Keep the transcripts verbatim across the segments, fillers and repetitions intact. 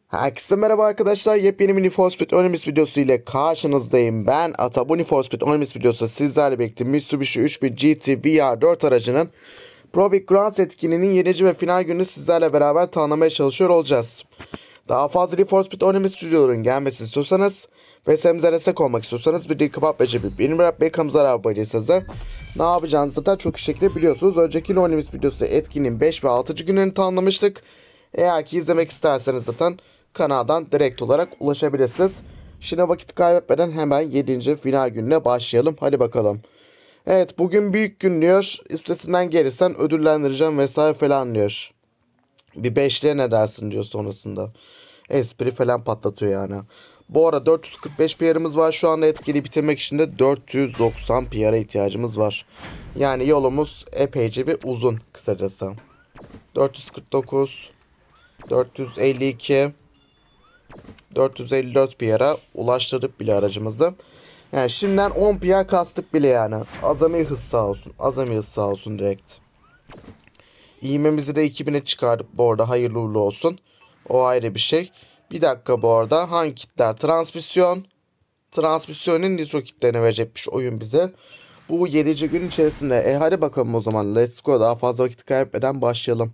Herkese merhaba arkadaşlar. Yepyeni bir Need for Speed Önümüz videosu ile karşınızdayım. Ben Ata. Bu Need for Speed Önümüz videosu sizlerle birlikte Mitsubishi üç bin G T V R dört aracının Pro Week Grand etkinliğinin yedinci ve final gününü sizlerle beraber tanımlamaya çalışıyor olacağız. Daha fazla Need for Speed Önümüz videoların gelmesini istiyorsanız ve serimize destek olmak istiyorsanız bir kapatma bir benim yapmayı kanalımıza abone değilseniz de ne yapacağınızı zaten çok iyi şekilde biliyorsunuz. Önceki Önümüz videosunda etkinliğin beş ve altıncı günlerini tanımlamıştık. Eğer ki izlemek isterseniz zaten kanaldan direkt olarak ulaşabilirsiniz. Şimdi vakit kaybetmeden hemen yedinci final gününe başlayalım. Hadi bakalım. Evet, bugün büyük gün diyor. Üstesinden gelirsen ödüllendireceğim vesaire falan diyor. Bir beşliğe ne dersin diyor sonrasında. Espri falan patlatıyor yani. Bu ara dört yüz kırk beş P R'ımız var. Şu anda etkili bitirmek için de dört yüz doksan P R'a ihtiyacımız var. Yani yolumuz epeyce bir uzun kısacası. dört yüz kırk dokuz, dört yüz elli iki, dört yüz elli dört P R'a ulaştırdık bile aracımızı. Yani şimdiden on P R kastık bile yani. Azami hız sağ olsun. Azami hız sağ olsun direkt. İğmemizi de iki bine çıkardık bu arada. Hayırlı uğurlu olsun. O ayrı bir şey. Bir dakika bu arada. Hangi kitler? Transmisyon. Transmisyonun nitro kitlerini verecekmiş oyun bize. Bu yedinci gün içerisinde. E hadi bakalım o zaman. Let's go. Daha fazla vakit kaybetmeden başlayalım.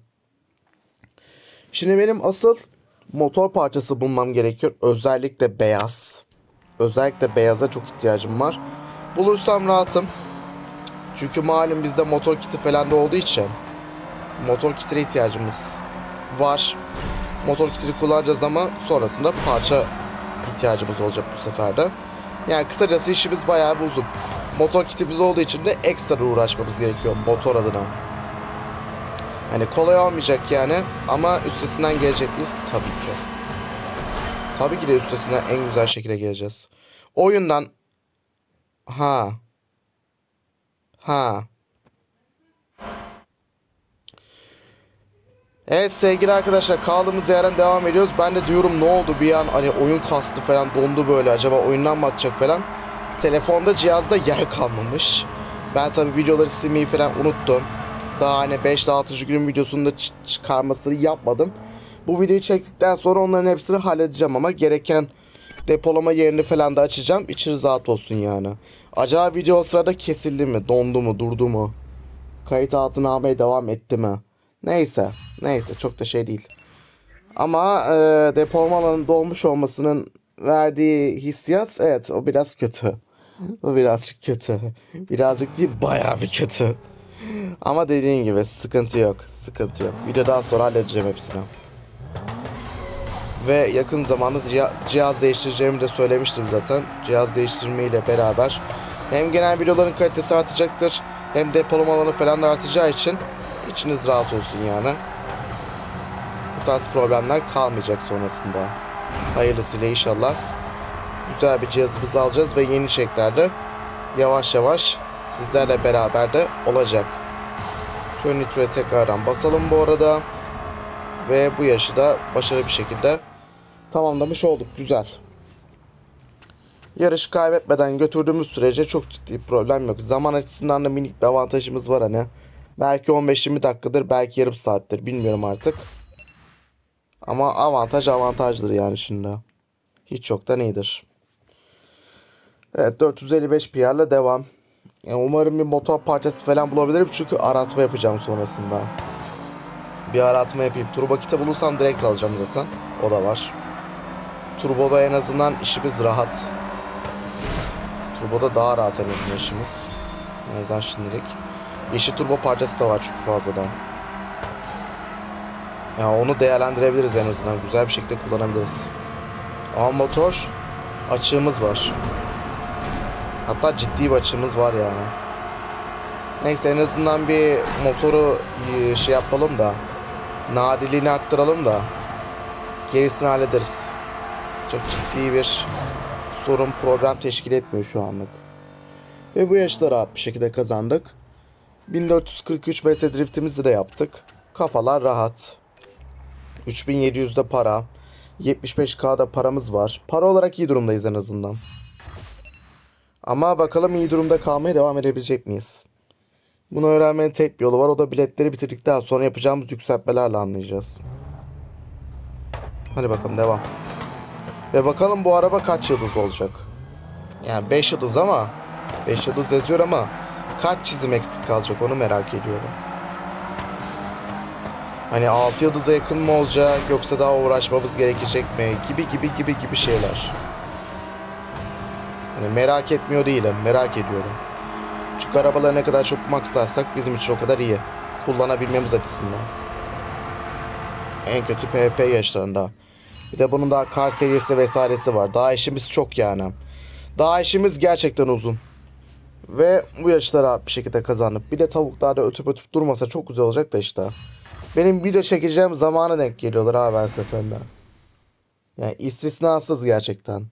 Şimdi benim asıl motor parçası bulmam gerekiyor. Özellikle beyaz. Özellikle beyaza çok ihtiyacım var. Bulursam rahatım. Çünkü malum bizde motor kiti falan da olduğu için motor kitine ihtiyacımız var. Motor kitini kullanacağız ama sonrasında parça ihtiyacımız olacak bu sefer de. Yani kısacası işimiz bayağı bir uzun. Motor kitimiz olduğu için de ekstra uğraşmamız gerekiyor motor adına. Hani kolay olmayacak yani ama üstesinden gelecek miyiz? Tabii ki. Tabii ki de üstesinden en güzel şekilde geleceğiz. Oyundan ha ha Evet sevgili arkadaşlar, kaldığımız yerden devam ediyoruz. Ben de diyorum ne oldu bir an, hani oyun kastı falan, dondu böyle, acaba oyundan mı atacak falan. Telefonda, cihazda yer kalmamış. Ben tabii videoları silmeyi falan unuttum. Daha hani beş ile altıncı günün videosunu da çıkarmasını yapmadım. Bu videoyu çektikten sonra onların hepsini halledeceğim ama gereken depolama yerini falan da açacağım. İçiniz rahat olsun yani. Acaba video o sırada kesildi mi? Dondu mu? Durdu mu? Kayıt altına almaya devam etti mi? Neyse. Neyse. Çok da şey değil. Ama e, depolama alanının dolmuş olmasının verdiği hissiyat, evet, o biraz kötü. O birazcık kötü. Birazcık değil, bayağı bir kötü. Ama dediğin gibi sıkıntı yok. Sıkıntı yok. Video daha sonra halledeceğim hepsini. Ve yakın zamanda cihaz değiştireceğimi de söylemiştim zaten. Cihaz değiştirmeyle beraber hem genel videoların kalitesi artacaktır, hem depolama alanı falan da artacağı için içiniz rahat olsun yani. Bu tarz problemler kalmayacak sonrasında. Hayırlısıyla inşallah güzel bir cihazımızı alacağız ve yeni içeriklerde yavaş yavaş sizlerle beraber de olacak. Şöyle nitroya tekrardan basalım bu arada. Ve bu yarışı da başarılı bir şekilde tamamlamış olduk. Güzel. Yarışı kaybetmeden götürdüğümüz sürece çok ciddi problem yok. Zaman açısından da minik bir avantajımız var hani. Belki on beş yirmi dakikadır, belki yarım saattir, bilmiyorum artık. Ama avantaj avantajdır yani şimdi. Hiç yoktan iyidir. Evet, dört yüz elli beş P R'la devam. Yani umarım bir motor parçası falan bulabilirim çünkü aratma yapacağım sonrasında. Bir aratma yapayım. Turbo kiti bulursam direkt alacağım zaten. O da var. Turbo'da en azından işimiz rahat. Turbo'da daha rahat en azından işimiz. En azından şimdilik. Yeşil turbo parçası da var çünkü fazladan. Yani onu değerlendirebiliriz en azından. Güzel bir şekilde kullanabiliriz. Ama motor açığımız var. Hatta ciddi bir açığımız var yani. Neyse, en azından bir motoru şey yapalım da, nadirliğini arttıralım da gerisini hallederiz. Çok ciddi bir sorun, problem teşkil etmiyor şu anlık. Ve bu yarışta rahat bir şekilde kazandık. bin dört yüz kırk üç metre driftimizi de yaptık. Kafalar rahat. üç bin yedi yüzde para. yetmiş beş K'da paramız var. Para olarak iyi durumdayız en azından. Ama bakalım iyi durumda kalmaya devam edebilecek miyiz? Bunu öğrenmenin tek bir yolu var. O da biletleri bitirdikten sonra yapacağımız yükseltmelerle anlayacağız. Hadi bakalım devam. Ve bakalım bu araba kaç yıldız olacak. Yani beş yıldız ama beş yıldız yazıyor ama kaç çizim eksik kalacak onu merak ediyorum. Hani altı yıldıza yakın mı olacak yoksa daha uğraşmamız gerekecek mi gibi gibi gibi gibi şeyler. Hani merak etmiyor değilim, merak ediyorum. Çünkü arabaları ne kadar çok maxlarsak bizim için o kadar iyi. Kullanabilmemiz açısından. En kötü PvP yarışlarında. Bir de bunun daha kar serisi vesairesi var. Daha işimiz çok yani. Daha işimiz gerçekten uzun. Ve bu yarışları rahat bir şekilde kazanıp bir de tavuklar da ötüp ötüp durmasa çok güzel olacak da işte. Benim video çekeceğim zamana denk geliyorlar abi her seferinde. Yani istisnasız gerçekten.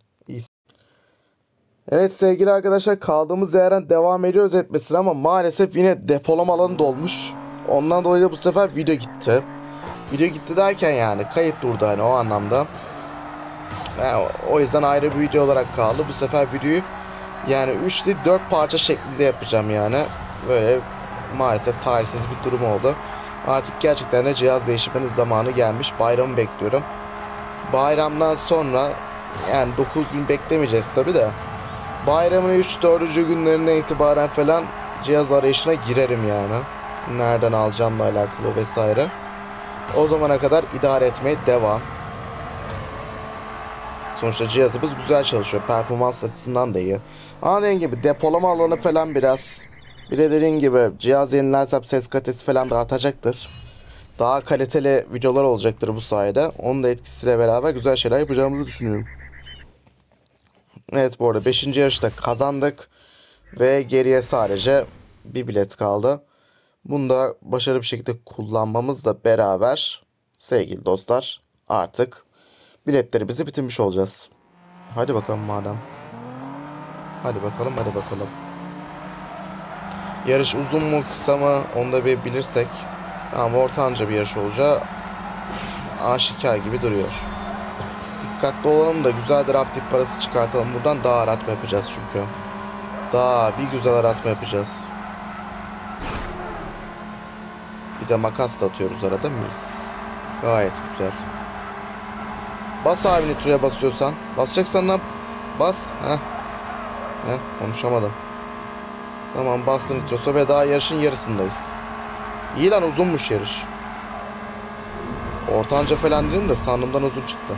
Evet sevgili arkadaşlar, kaldığımız yerden devam ediyoruz etmesine ama maalesef yine depolama alanı dolmuş. Ondan dolayı da bu sefer video gitti. Video gitti derken yani kayıt durdu hani o anlamda. Yani o yüzden ayrı bir video olarak kaldı. Bu sefer videoyu yani üç değil dört parça şeklinde yapacağım yani. Böyle maalesef tarihsiz bir durum oldu. Artık gerçekten de cihaz değiştirmenin zamanı gelmiş. Bayramı bekliyorum. Bayramdan sonra yani dokuz gün beklemeyeceğiz tabi de. Bayramın üç dördüncü günlerine itibaren falan cihaz arayışına girerim yani. Nereden alacağımla alakalı vesaire. O zamana kadar idare etmeye devam. Sonuçta cihazımız güzel çalışıyor. Performans açısından da iyi. Ama dediğim gibi depolama alanı falan biraz. Bir de dediğim gibi cihaz yenilersem ses kalitesi falan da artacaktır. Daha kaliteli videolar olacaktır bu sayede. Onun da etkisiyle beraber güzel şeyler yapacağımızı düşünüyorum. Evet, bu arada beşinci yarışta kazandık. Ve geriye sadece bir bilet kaldı. Bunu da başarılı bir şekilde kullanmamızla beraber sevgili dostlar artık biletlerimizi bitirmiş olacağız. Hadi bakalım madem. Hadi bakalım hadi bakalım. Yarış uzun mu kısa mı onu da bir bilirsek. Ama ortanca bir yarış olacağı aşikar gibi duruyor. Dikkatli olalım da güzel draft tip parası çıkartalım. Buradan daha aratma yapacağız çünkü. Daha bir güzel aratma yapacağız. Bir de makas da atıyoruz arada, mis. Gayet güzel. Bas abi nitroya basıyorsan. Basacaksan da bas. Heh. Heh, konuşamadım. Tamam, bastım nitrosu ve daha yarışın yarısındayız. İyi lan, uzunmuş yarış. Ortanca falan dedim de sandığımdan uzun çıktı.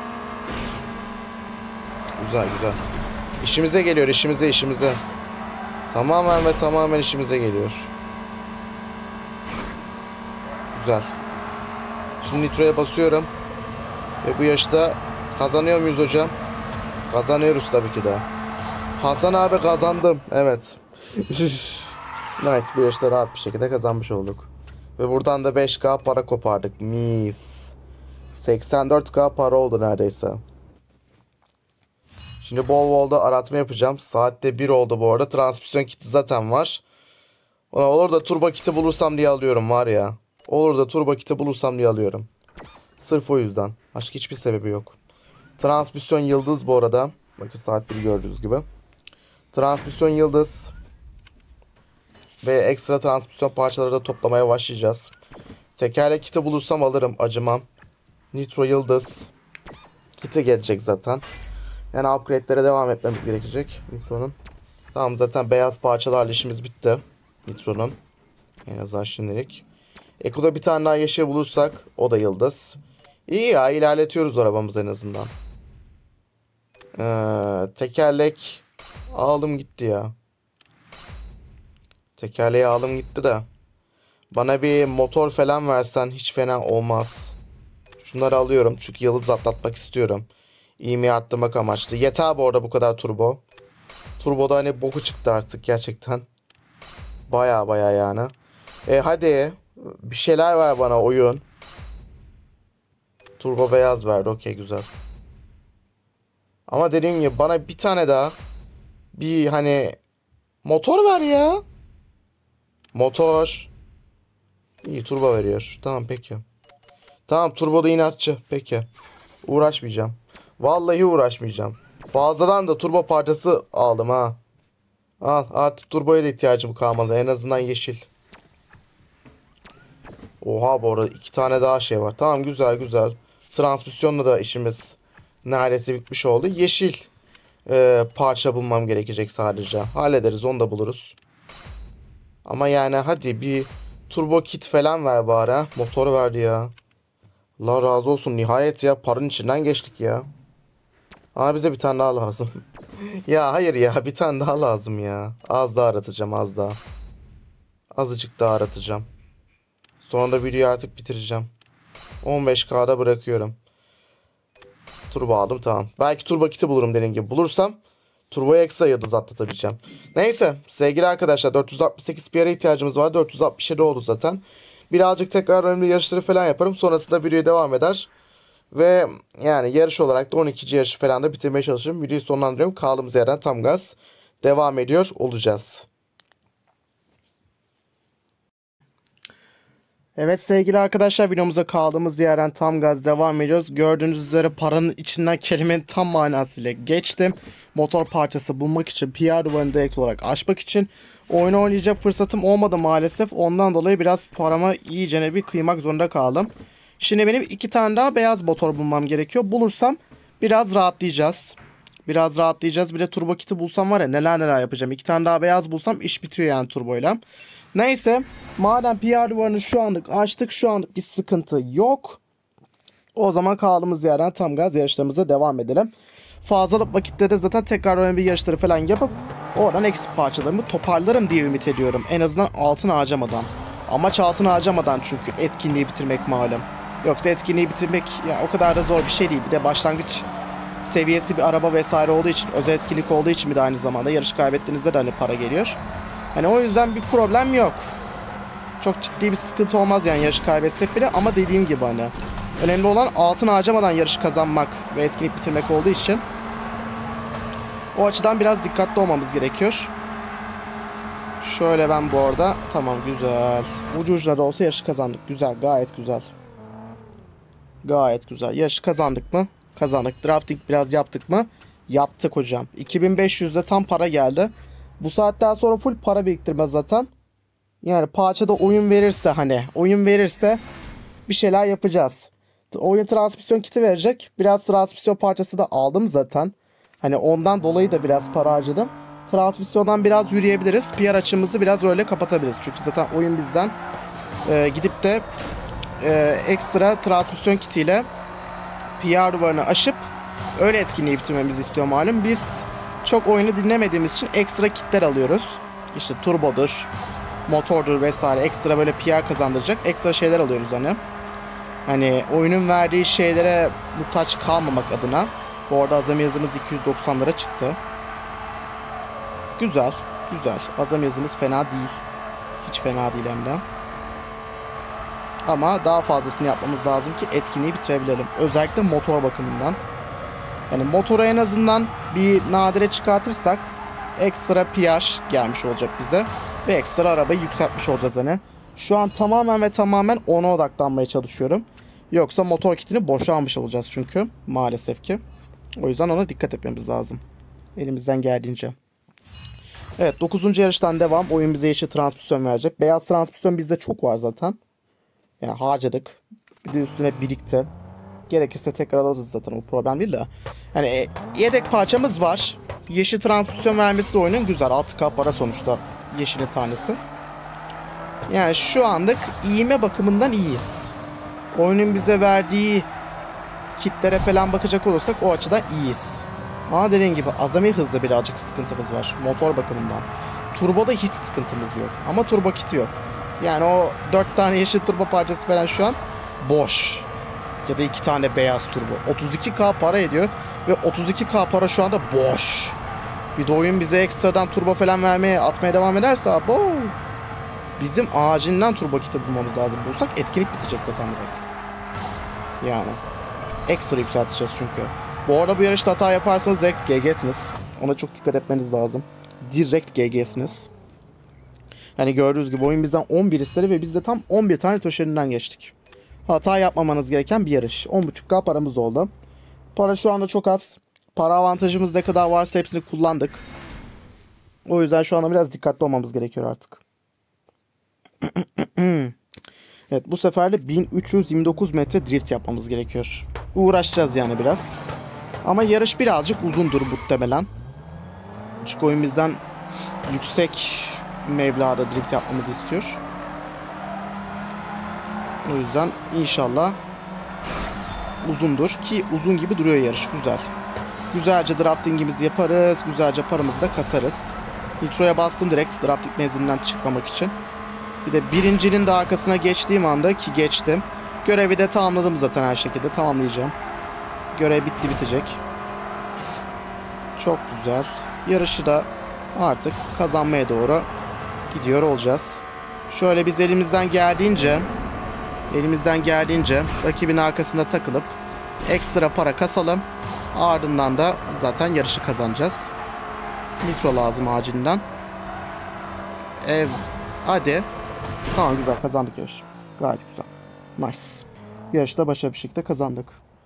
Güzel güzel. İşimize geliyor, işimize işimize. Tamamen ve tamamen işimize geliyor. Güzel. Şimdi nitroya basıyorum. Ve bu yarışta kazanıyor muyuz hocam? Kazanıyoruz tabii ki de. Hasan abi kazandım. Evet. Nice, bu yarışta rahat bir şekilde kazanmış olduk. Ve buradan da beş K para kopardık. Mis. seksen dört K para oldu neredeyse. Şimdi bol bol da aratma yapacağım. Saatte bir oldu bu arada. Transmisyon kiti zaten var. Ona olur da turbo kiti bulursam diye alıyorum var ya. Olur da turbo kiti bulursam diye alıyorum. Sırf o yüzden. Başka hiçbir sebebi yok. Transmisyon yıldız bu arada. Bakın saat bir gördüğünüz gibi. Transmisyon yıldız. Ve ekstra transmisyon parçaları da toplamaya başlayacağız. Tekerlek kiti bulursam alırım, acımam. Nitro yıldız. Kiti gelecek zaten. Yani upgrade'lere devam etmemiz gerekecek Nitro'nun. Tamam, zaten beyaz parçalarla işimiz bitti. Nitro'nun. En azından şimdilik. Eko'da bir tane daha yeşil bulursak o da yıldız. İyi ya, ilerletiyoruz arabamızı en azından. Ee, tekerlek aldım gitti ya. Tekerleği aldım gitti de. Bana bir motor falan versen hiç fena olmaz. Şunları alıyorum çünkü yıldız atlatmak istiyorum. İğmeyi arttırmak amaçlı. Yeter bu arada bu kadar turbo. Turboda hani boku çıktı artık gerçekten. Baya baya yani. E hadi bir şeyler ver bana oyun. Turbo beyaz verdi, okey güzel. Ama dediğim gibi bana bir tane daha bir hani motor ver ya. Motor. İyi, turbo veriyor. Tamam peki. Tamam, turbo da inatçı. Peki. Uğraşmayacağım. Vallahi uğraşmayacağım. Fazladan da turbo parçası aldım ha. Al, artık turboya da ihtiyacım kalmadı. En azından yeşil. Oha, bu arada iki tane daha şey var. Tamam, güzel güzel. Transmisyonla da işimiz neredeyse bitmiş oldu. Yeşil e, parça bulmam gerekecek sadece. Hallederiz, onu da buluruz. Ama yani hadi bir turbo kit falan ver bari ha. Motor verdi ya. Allah razı olsun, nihayet ya, paranın içinden geçtik ya. Ama bize bir tane daha lazım. Ya hayır ya, bir tane daha lazım ya. Az daha aratacağım, az daha. Azıcık daha aratacağım. Sonra da videoyu artık bitireceğim. on beş K'da bırakıyorum. Turbo aldım, tamam. Belki turbo kiti bulurum dediğim gibi. Bulursam turboya ekstra yıldız atlatabileceğim. Neyse sevgili arkadaşlar, dört yüz altmış sekiz P R'a ihtiyacımız var. dört yüz altmış yedi oldu zaten. Birazcık tekrar önemli yarışları falan yaparım. Sonrasında videoya devam eder. Ve yani yarış olarak da on ikinci yarışı falan da bitirmeye çalışırım. Videoyu sonlandırıyorum. Kaldığımız yerden tam gaz devam ediyor olacağız. Evet sevgili arkadaşlar, videomuza kaldığımız yerden tam gaz devam ediyoruz. Gördüğünüz üzere paranın içinden kelimenin tam manasıyla geçtim. Motor parçası bulmak için, P R duvarını direkt olarak açmak için oyunu oynayacak fırsatım olmadı maalesef. Ondan dolayı biraz parama iyicene bir kıymak zorunda kaldım. Şimdi benim iki tane daha beyaz motor bulmam gerekiyor. Bulursam biraz rahatlayacağız. Biraz rahatlayacağız. Bir de turbo kiti bulsam var ya, neler neler yapacağım. İki tane daha beyaz bulsam iş bitiyor yani turboyla. Neyse, madem P R duvarını şu anlık açtık, şu anlık bir sıkıntı yok. O zaman kaldığımız yerden tam gaz yarışlarımıza devam edelim. Fazlalık vakitte de zaten tekrar önemli bir yarışları falan yapıp oradan eksik parçalarımı toparlarım diye ümit ediyorum. En azından altın harcamadan. Amaç altın harcamadan, çünkü etkinliği bitirmek malum. Yoksa etkinliği bitirmek ya o kadar da zor bir şey değil. Bir de başlangıç seviyesi bir araba vesaire olduğu için, özel etkinlik olduğu için bir de aynı zamanda yarış kaybettiğinizde de hani para geliyor. Hani o yüzden bir problem yok. Çok ciddi bir sıkıntı olmaz yani yarış kaybetsek bile, ama dediğim gibi hani önemli olan altın harcamadan yarış kazanmak ve etkinlik bitirmek olduğu için o açıdan biraz dikkatli olmamız gerekiyor. Şöyle ben bu arada, tamam güzel. Ucu ucuna da olsa yarışı kazandık. Güzel, gayet güzel. Gayet güzel. Yarışı kazandık mı? Kazandık. Drafting biraz yaptık mı? Yaptık hocam. iki bin beş yüzde tam para geldi. Bu saatten sonra full para biriktirme zaten. Yani parçada oyun verirse, hani oyun verirse bir şeyler yapacağız. Oyun transmisyon kiti verecek. Biraz transmisyon parçası da aldım zaten. Hani ondan dolayı da biraz para harcadım. Transmisyondan biraz yürüyebiliriz. P R açımızı biraz öyle kapatabiliriz. Çünkü zaten oyun bizden e, gidip de e, ekstra transmisyon kitiyle P R duvarını aşıp öyle etkinliği bitirmemizi istiyor malum. Biz çok oyunu dinlemediğimiz için ekstra kitler alıyoruz. İşte turbodur, motordur vesaire, ekstra böyle P R kazandıracak ekstra şeyler alıyoruz hani. Hani oyunun verdiği şeylere muhtaç kalmamak adına. Bu arada azami yazımız iki yüz doksanlara çıktı. Güzel, güzel. Azami yazımız fena değil. Hiç fena değil hem de. Ama daha fazlasını yapmamız lazım ki etkinliği bitirebilelim. Özellikle motor bakımından. Yani motoru en azından bir nadire çıkartırsak ekstra P R gelmiş olacak bize. Ve ekstra arabayı yükseltmiş olacağız hani. Şu an tamamen ve tamamen ona odaklanmaya çalışıyorum. Yoksa motor kitini boşa almış olacağız çünkü. Maalesef ki. O yüzden ona dikkat etmemiz lazım. Elimizden geldiğince. Evet, dokuzuncu yarıştan devam. Oyun bize yeşil transmisyon verecek. Beyaz transmisyon bizde çok var zaten. Yani harcadık. Bir de üstüne birikti. Gerekirse tekrar alırız zaten, o problem değil de. Yani yedek parçamız var. Yeşil transmisyon vermesi de oyunun güzel. altı K para sonuçta yeşilin tanesi. Yani şu anlık ivme bakımından iyiyiz. Oyunun bize verdiği kitlere falan bakacak olursak o açıdan iyiyiz. Ama dediğim gibi azami hızda birazcık sıkıntımız var motor bakımından. Turboda hiç sıkıntımız yok. Ama turbo kiti yok. Yani o dört tane yeşil turbo parçası falan şu an boş. Ya da iki tane beyaz turbo. otuz iki K para ediyor. Ve otuz iki K para şu anda boş. Bir de oyun bize ekstradan turbo falan vermeye, atmaya devam ederse abo, bizim acilen turbo kiti bulmamız lazım. Bulsak etkinlik bitecek zaten direkt. Yani ekstra yükselteceğiz çünkü. Bu arada bu yarışta hata yaparsanız direkt G G'siniz. Ona çok dikkat etmeniz lazım. Direkt G G'siniz. Hani gördüğünüz gibi oyun bizden on bir istedi ve biz de tam on bir tane töşerinden geçtik. Hata yapmamanız gereken bir yarış. on buçuk K paramız oldu. Para şu anda çok az. Para avantajımız ne kadar varsa hepsini kullandık. O yüzden şu anda biraz dikkatli olmamız gerekiyor artık. Evet, bu sefer de bin üç yüz yirmi dokuz metre drift yapmamız gerekiyor. Uğraşacağız yani biraz. Ama yarış birazcık uzundur muhtemelen. Çünkü oyun bizden yüksek mevlada drift yapmamızı istiyor. O yüzden inşallah uzundur ki uzun gibi duruyor yarış. Güzel. Güzelce draftingimizi yaparız. Güzelce paramızı da kasarız. Nitro'ya bastım direkt drafting menzilinden çıkmamak için. Bir de birincinin de arkasına geçtiğim anda ki geçtim. Görevi de tamamladım zaten her şekilde. Tamamlayacağım. Görev bitti bitecek. Çok güzel. Yarışı da artık kazanmaya doğru gidiyor olacağız. Şöyle biz elimizden geldiğince elimizden geldiğince rakibin arkasında takılıp ekstra para kasalım. Ardından da zaten yarışı kazanacağız. Nitro lazım acilinden. Ev. Hadi. Tamam, güzel kazandık yarışı. Gayet güzel. Nice. Yarışta başarılı bir şekilde kazandık.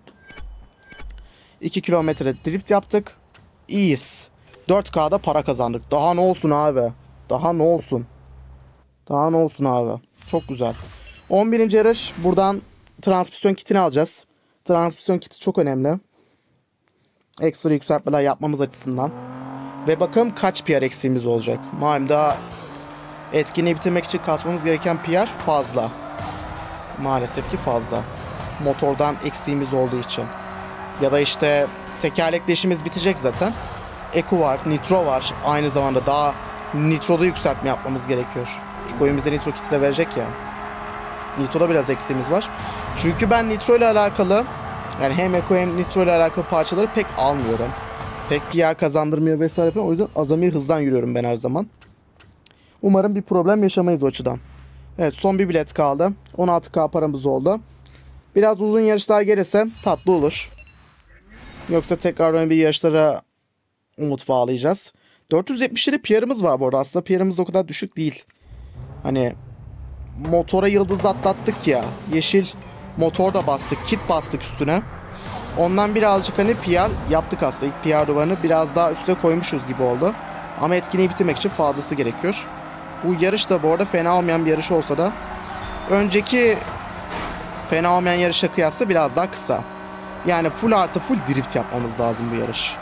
iki kilometre drift yaptık. İyiyiz. dört K'da para kazandık. Daha ne olsun abi? Daha ne olsun? Daha ne olsun abi? Çok güzel. on birinci yarış. Buradan transmisyon kitini alacağız. Transmisyon kiti çok önemli. Ekstra yükseltmeler yapmamız açısından. Ve bakalım kaç P R eksiğimiz olacak. Malum daha etkinliği bitirmek için kasmamız gereken P R fazla. Maalesef ki fazla. Motordan eksiğimiz olduğu için. Ya da işte tekerlekli işimiz bitecek zaten. Eku var, nitro var. Aynı zamanda daha nitroda yükseltme yapmamız gerekiyor. Çünkü oyun bize nitro kiti de verecek ya. Nitro'da biraz eksiğimiz var. Çünkü ben nitro ile alakalı, yani hem Eku hem nitro ile alakalı parçaları pek almıyorum. Pek P R kazandırmıyor vesaire falan. O yüzden azami hızdan yürüyorum ben her zaman. Umarım bir problem yaşamayız o açıdan. Evet, son bir bilet kaldı. on altı K paramız oldu. Biraz uzun yarışlar gelirse tatlı olur. Yoksa tekrar bir yarışlara umut bağlayacağız. dört yüz yetmiş yedi P R'ımız var bu arada. Aslında P R'ımız da o kadar düşük değil. Hani motora yıldız atlattık ya. Yeşil motor da bastık. Kit bastık üstüne. Ondan birazcık hani P R yaptık aslında. İlk P R duvarını biraz daha üstüne koymuşuz gibi oldu. Ama etkinliği bitirmek için fazlası gerekiyor. Bu yarış da bu arada fena olmayan bir yarış olsa da önceki fena olmayan yarışa kıyasla biraz daha kısa. Yani full artı full drift yapmamız lazım bu yarış.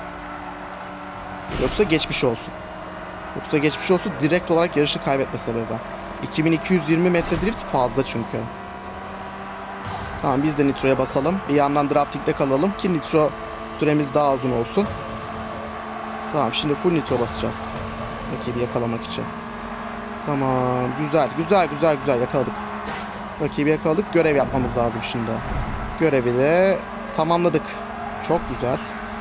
Yoksa geçmiş olsun. Yoksa geçmiş olsun, direkt olarak yarışı kaybetme sebebi. iki bin iki yüz yirmi metre drift fazla çünkü. Tamam, biz de nitroya basalım. Bir yandan drafting'de kalalım ki nitro süremiz daha uzun olsun. Tamam, şimdi full nitro basacağız. Rakibi yakalamak için. Tamam, güzel güzel güzel güzel yakaladık. Rakibi yakaladık, görev yapmamız lazım şimdi. Görevi de tamamladık. Çok güzel.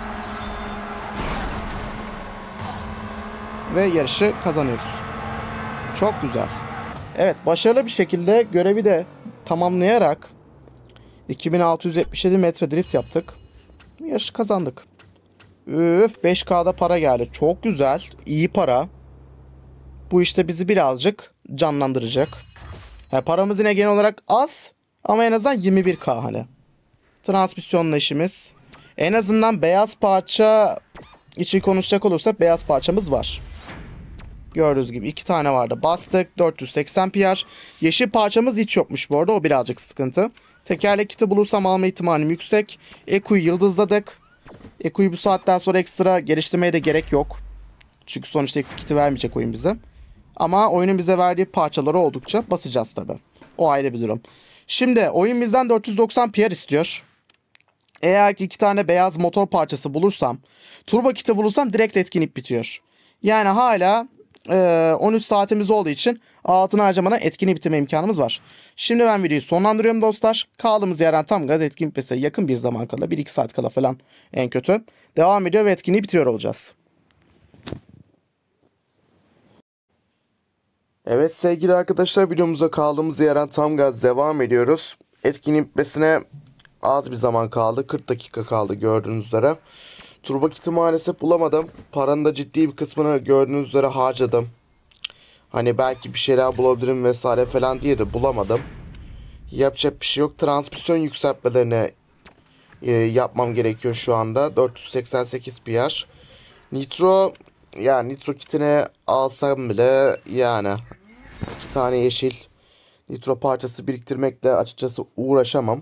Ve yarışı kazanıyoruz. Çok güzel. Evet, başarılı bir şekilde görevi de tamamlayarak iki bin altı yüz yetmiş yedi metre drift yaptık. Yarışı kazandık. Üf, beş K'da para geldi. Çok güzel. İyi para. Bu işte bizi birazcık canlandıracak. Yani paramız yine genel olarak az. Ama en azından yirmi bir K hani. Transmisyonla işimiz. En azından beyaz parça için konuşacak olursak beyaz parçamız var. Gördüğünüz gibi iki tane vardı. Bastık. dört yüz seksen P R. Yeşil parçamız hiç yokmuş bu arada. O birazcık sıkıntı. Tekerlek kiti bulursam alma ihtimalim yüksek. Eku'yu yıldızladık. Eku'yu bu saatten sonra ekstra geliştirmeye de gerek yok. Çünkü sonuçta Eku kiti vermeyecek oyun bize. Ama oyunun bize verdiği parçaları oldukça basacağız tabi. O ayrı bir durum. Şimdi oyun bizden dört yüz doksan P R istiyor. Eğer ki iki tane beyaz motor parçası bulursam, turbo kiti bulursam direkt etkinlik bitiyor. Yani hala e, on üç saatimiz olduğu için altın harcamadan etkinliği bitirme imkanımız var. Şimdi ben videoyu sonlandırıyorum dostlar. Kaldığımız yerden tam gaz etkinlik bitmesine yakın bir zaman kala, bir iki saat kala falan en kötü devam ediyor ve etkinliği bitiriyor olacağız. Evet sevgili arkadaşlar, videomuza kaldığımız yerden tam gaz devam ediyoruz. Etkinliğin bitmesine az bir zaman kaldı. kırk dakika kaldı gördüğünüz üzere. Turbo kiti maalesef bulamadım. Paranın da ciddi bir kısmını gördüğünüz üzere harcadım. Hani belki bir şeyler bulabilirim vesaire falan diye de bulamadım. Yapacak bir şey yok. Transmisyon yükseltmelerini e, yapmam gerekiyor şu anda. dört yüz seksen sekiz P R. Nitro, yani nitro kitini alsam bile yani iki tane yeşil Nitro parçası biriktirmekle açıkçası uğraşamam.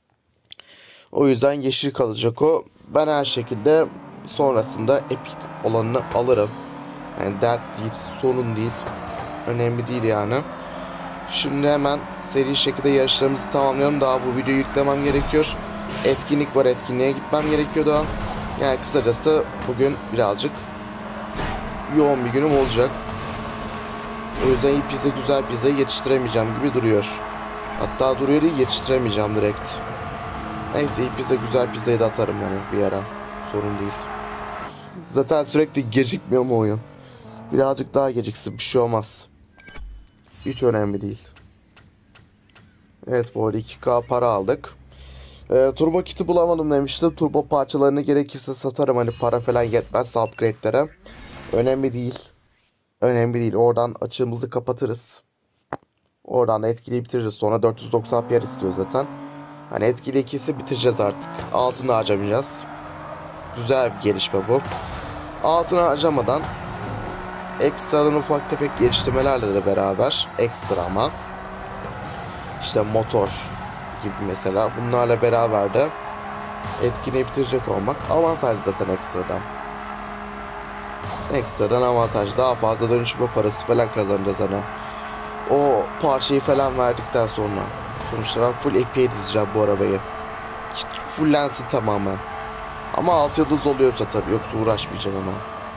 O yüzden yeşil kalacak o. Ben her şekilde sonrasında epik olanını alırım. Yani dert değil, sorun değil. Önemli değil yani. Şimdi hemen seri şekilde yarışlarımızı tamamlayalım. Daha bu videoyu yüklemem gerekiyor. Etkinlik var, etkinliğe gitmem gerekiyor daha. Yani kısacası bugün birazcık yoğun bir günüm olacak. O yüzden iyi pizza, güzel pizza yetiştiremeyeceğim gibi duruyor. Hatta duruyor değil, yetiştiremeyeceğim direkt. Neyse, iyi pizza, güzel pizzayı da atarım yani bir ara. Sorun değil. Zaten sürekli gecikmiyor mu oyun? Birazcık daha geciksin, bir şey olmaz. Hiç önemli değil. Evet, bu arada iki K para aldık. Ee, turbo kiti bulamadım demiştim. Turbo parçalarını gerekirse satarım. Hani para falan yetmezse upgrade'lere. Önemli değil. Önemli değil. Oradan açığımızı kapatırız. Oradan da etkili bitiririz. Sonra dört yüz doksan P R istiyor zaten. Hani etkili ikisi bitireceğiz artık. Altını harcamayacağız. Güzel bir gelişme bu. Altını harcamadan ekstradan ufak tefek geliştirmelerle de beraber, ekstra ama işte motor gibi mesela, bunlarla beraber de etkinliği bitirecek olmak avantaj zaten ekstradan. Ekstradan avantaj. Daha fazla dönüşme parası falan kazanacağız hani. O parçayı falan verdikten sonra. Sonuçta ben full epey dizeceğim bu arabayı. Fullensin tamamen. Ama alt yıldız oluyorsa tabii, yoksa uğraşmayacağım hemen.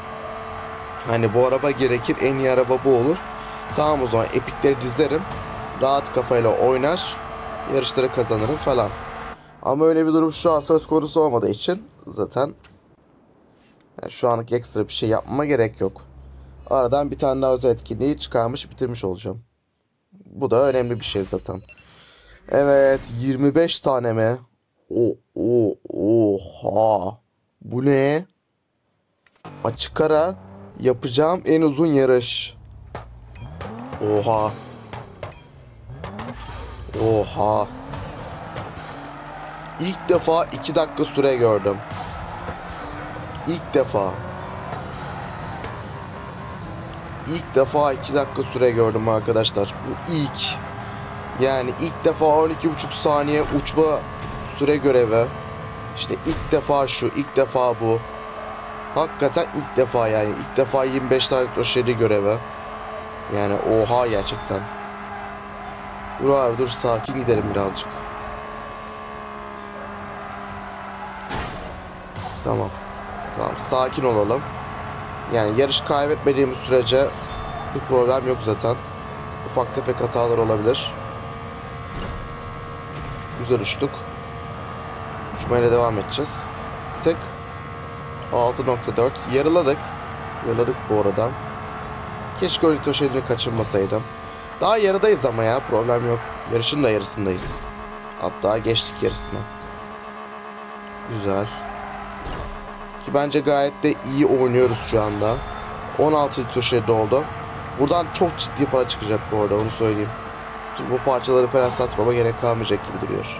Hani bu araba gerekir, en iyi araba bu olur. Tamam, o zaman epikleri dizerim. Rahat kafayla oynar. Yarışları kazanırım falan. Ama öyle bir durum şu an söz konusu olmadığı için zaten yani şu anlık ekstra bir şey yapmama gerek yok. Aradan bir tane daha özel etkinliği çıkarmış, bitirmiş olacağım. Bu da önemli bir şey zaten. Evet, yirmi beş tane mi? O o oha. Bu ne? Açık ara yapacağım en uzun yarış. Oha. Oha. İlk defa iki dakika süre gördüm. İlk defa. İlk defa iki dakika süre gördüm arkadaşlar. Bu ilk. Yani ilk defa on iki buçuk saniye uçma süre görevi. İşte ilk defa şu, ilk defa bu. Hakikaten ilk defa yani. İlk defa yirmi beş dakika şeri görevi. Yani oha gerçekten. Dur abi dur, sakin gidelim birazcık. Tamam. Tamam, sakin olalım. Yani yarış kaybetmediğimiz sürece bir problem yok zaten. Ufak tefek hatalar olabilir. Güzel uçtuk. Uçmayla devam edeceğiz. Tık. altı nokta dört. Yarıladık. Yarıladık bu arada. Keşke o litoşerini kaçırmasaydım. Daha yarıdayız ama ya, problem yok. Yarışın da yarısındayız. Hatta geçtik yarısına. Güzel. Ki bence gayet de iyi oynuyoruz şu anda. on altı litoşeri oldu. Buradan çok ciddi para çıkacak bu arada, onu söyleyeyim. Çünkü bu parçaları falan satmama gerek kalmayacak gibi duruyor.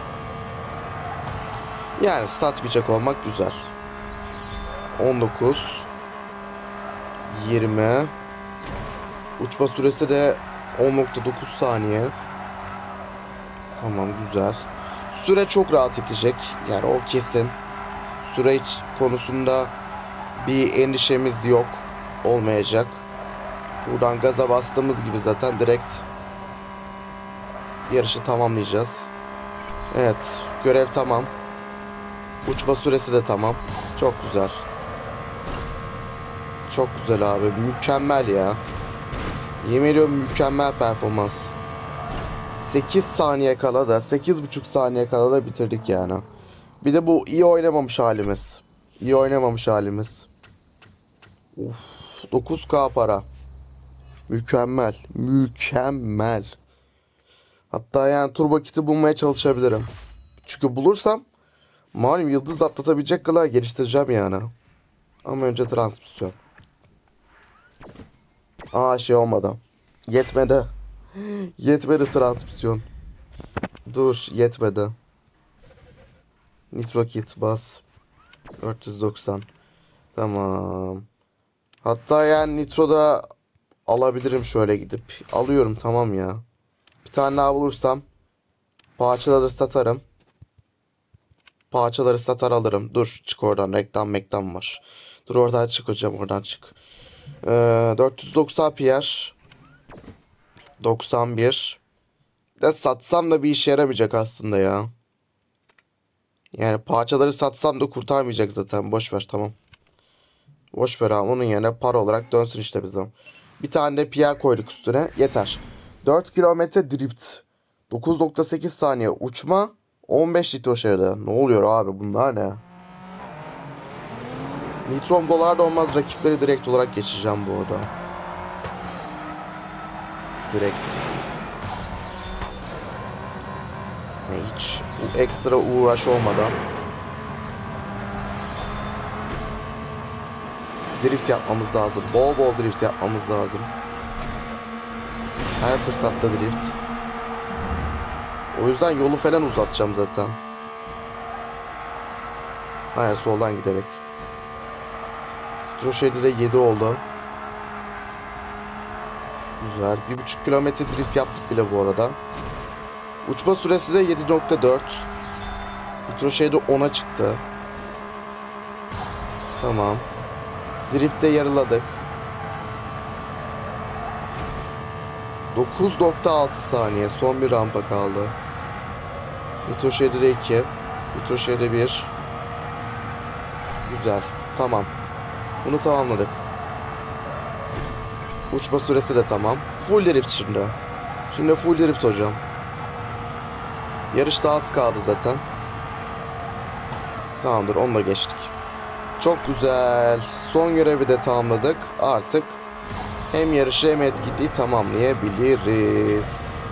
Yani satmayacak olmak güzel. on dokuz yirmi. Uçma süresi de on nokta dokuz saniye. Tamam, güzel. Süre çok rahat itecek. Yani o kesin. Süre konusunda bir endişemiz yok. Olmayacak. Buradan gaza bastığımız gibi zaten direkt yarışı tamamlayacağız. Evet, görev tamam. Uçma süresi de tamam. Çok güzel. Çok güzel abi. Mükemmel ya. Yemin ediyorum, mükemmel performans. sekiz saniye kala da, sekiz buçuk saniye kala da bitirdik yani. Bir de bu iyi oynamamış halimiz. İyi oynamamış halimiz. Uf, dokuz K para. Mükemmel. Mükemmel. Hatta yani turbo kiti bulmaya çalışabilirim. Çünkü bulursam malum yıldız atlatabilecek kadar geliştireceğim yani. Ama önce transmisyon. Aa, şey olmadı. Yetmedi. Yetmedi transmisyon. Dur, yetmedi. Nitro kit bas. dört yüz doksan. Tamam. Hatta yani nitro da alabilirim şöyle gidip. Alıyorum, tamam ya. Bir tane daha bulursam parçaları satarım. Parçaları satar alırım. Dur çık oradan, reklam meklam var. Dur oradan çık hocam, oradan çık. Ee, dört yüz doksan P R. doksan bir. De satsam da bir işe yaramayacak aslında ya. Yani parçaları satsam da kurtarmayacak zaten. Boş ver, tamam. Boş ver abi, onun yerine para olarak dönsün işte bizim. Bir tane de P R koyduk üstüne. Yeter. dört kilometre drift. dokuz nokta sekiz saniye uçma. on beş litre şeyde. Ne oluyor abi, bunlar ne? Nitrom dolar da olmaz. Rakipleri direkt olarak geçeceğim bu arada. Direkt. Ne hiç ekstra uğraş olmadan. Drift yapmamız lazım. Bol bol drift yapmamız lazım. Her fırsatta drift. O yüzden yolu falan uzatacağım zaten. Aynen, soldan giderek. Troşehir'de de yedi oldu. Güzel. bir buçuk kilometre drift yaptık bile bu arada. Uçma süresi de yedi nokta dört. Troşehir'de ona çıktı. Tamam. Drift'te yarıladık. dokuz nokta altı saniye. Son bir rampa kaldı. Troşehir'de iki. Troşehir'de bir. Güzel. Tamam. Bunu tamamladık. Uçma süresi de tamam. Full drift şimdi. Şimdi full drift hocam. Yarış daha az kaldı zaten. Tamamdır, onu da geçtik. Çok güzel. Son görevi de tamamladık. Artık hem yarışı hem etkinliği tamamlayabiliriz.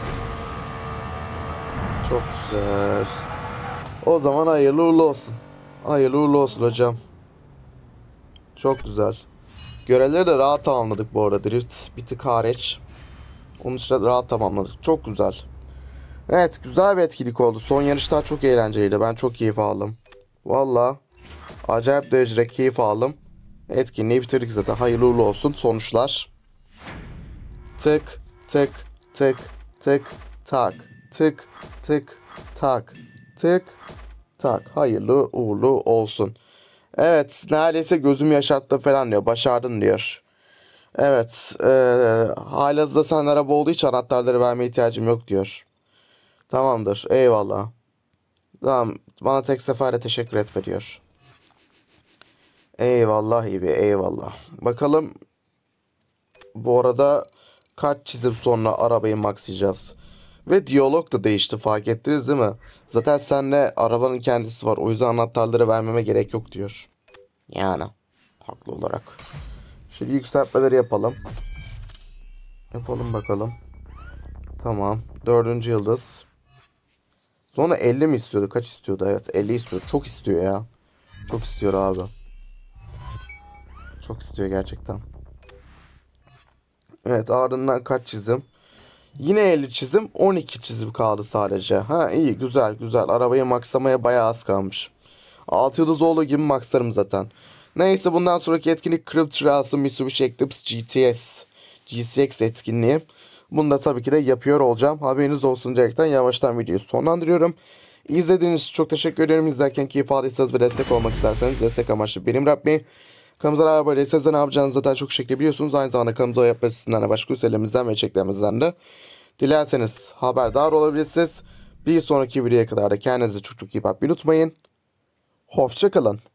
Çok güzel. O zaman hayırlı uğurlu olsun. Hayırlı uğurlu olsun hocam. Çok güzel. Görevleri de rahat tamamladık bu arada. Drift bir tık hariç. Onun için rahat tamamladık. Çok güzel. Evet, güzel bir etkinlik oldu. Son yarışlar çok eğlenceliydi. Ben çok keyif aldım. Valla acayip derecede keyif aldım. Etkinliği bitirdik zaten. Hayırlı uğurlu olsun sonuçlar. Tık tık tık tık tak. Tık tık tak. Tık tak. Hayırlı uğurlu olsun. Evet, neredeyse gözüm yaşarttı falan diyor. Başardın diyor. Evet. E, halihazırda sen araba olduğu için anahtarları vermeye ihtiyacım yok diyor. Tamamdır. Eyvallah. Tamam. Bana tek seferde teşekkür etme diyor. Eyvallah İbi. Eyvallah. Bakalım. Bu arada kaç çizim sonra arabayı maxlayacağız. Ve diyalog da değişti. Fark ettiniz değil mi? Zaten seninle arabanın kendisi var. O yüzden anahtarları vermeme gerek yok diyor. Yani. Haklı olarak. Şimdi yükseltmeleri yapalım. Yapalım bakalım. Tamam. Dördüncü yıldız. Sonra elli mi istiyordu? Kaç istiyordu? Evet, elli istiyor. Çok istiyor ya. Çok istiyor abi. Çok istiyor gerçekten. Evet, ardından kaç çizim? Yine elli çizim. on iki çizim kaldı sadece. Ha iyi, güzel güzel. Arabayı maxlamaya bayağı az kalmış. altı yıldız olduğu gibi maxlarım zaten. Neyse, bundan sonraki etkinlik Crypt Trials'ı Mitsubishi Eclipse G T S G C X etkinliği. Bunu da tabii ki de yapıyor olacağım. Haberiniz olsun diyerekten yavaştan videoyu sonlandırıyorum. İzlediğiniz için çok teşekkür ederim. İzlerken keyif aldıysanız ve destek olmak isterseniz destek amaçlı benim Rabbi. Kanalımıza abone değilseniz de ne yapacağınızı zaten çok şekilde biliyorsunuz. Aynı zamanda kanalımıza yapmak sizden de başka üselerimizden ve çeklerimizden de dilerseniz haberdar olabilirsiniz. Bir sonraki videoya kadar da kendinize çok çok iyi bakmayı unutmayın. Hoşça kalın.